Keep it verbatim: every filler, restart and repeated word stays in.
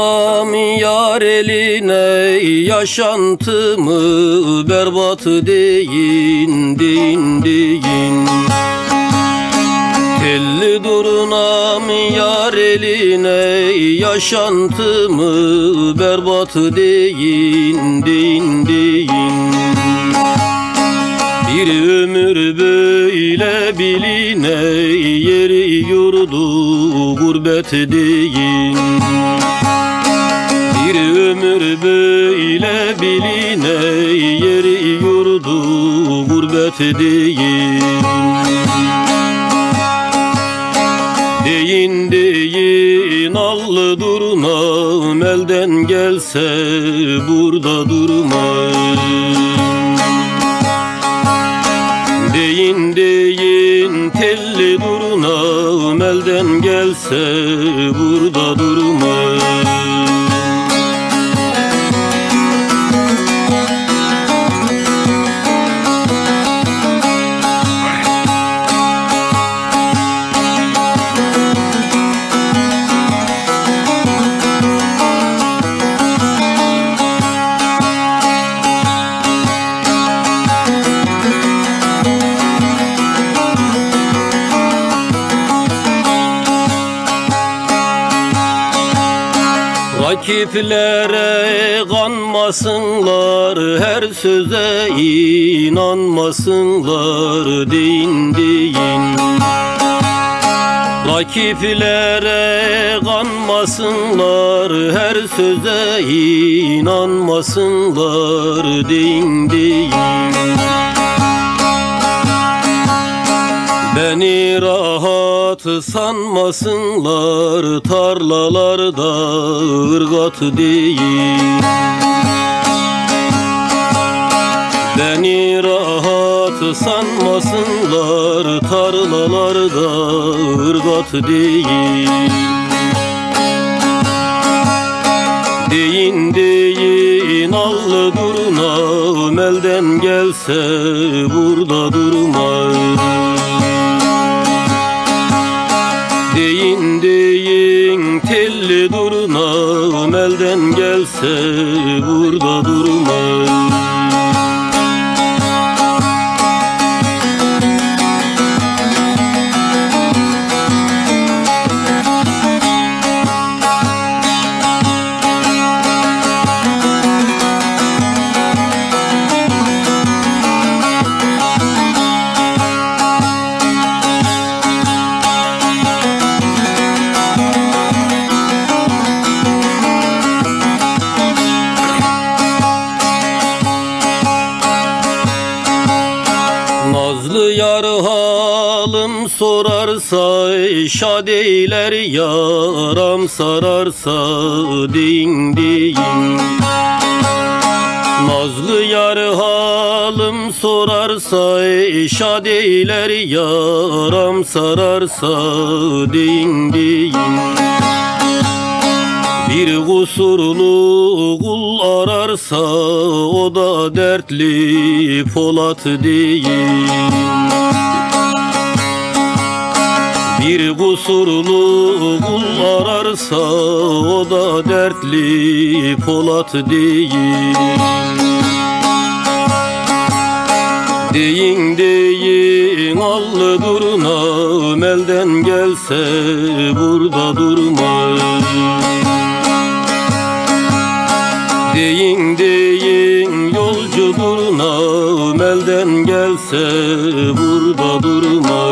durunam yar eline, yaşantımı berbat deyin, deyin, deyin. Telli durunam yar eline, yaşantımı berbat deyin, deyin, deyin. Bir ömür böyle biline, yeri yurdu gurbet deyin. Bir ömür böyle biline, yeri yurdu gurbet deyin. Deyin deyin allı durunam, elden gelse burada durmaz. Deyin deyin telli durunam, elden gelse burada durmaz. Rakiplere kanmasınlar, her söze inanmasınlar, deyin deyin. Rakiplere kanmasınlar, her söze inanmasınlar, deyin deyin. Beni rahat sanmasınlar, tarlalarda ırgat deyin. Beni rahat sanmasınlar, tarlalarda ırgat deyin. Deyin deyin allı durunam, elden gelse burada durmaz. Deyin deyin telli durunam, elden gelse burada durmaz. Nazlı yar halım sorarsa, şad eyler yaram sararsa, deyin deyin. Nazlı yar halım sorarsa, şad eyler yaram sararsa, deyin deyin. Bir kusurlu kul ararsa, o da dertli Polat deyin. Bir kusurlu kul ararsa, o da dertli Polat deyin. Deyin deyin allı durunam, elden gelse burada durmaz. Deyin deyin yolcu durunam, elden gelse burada durmaz.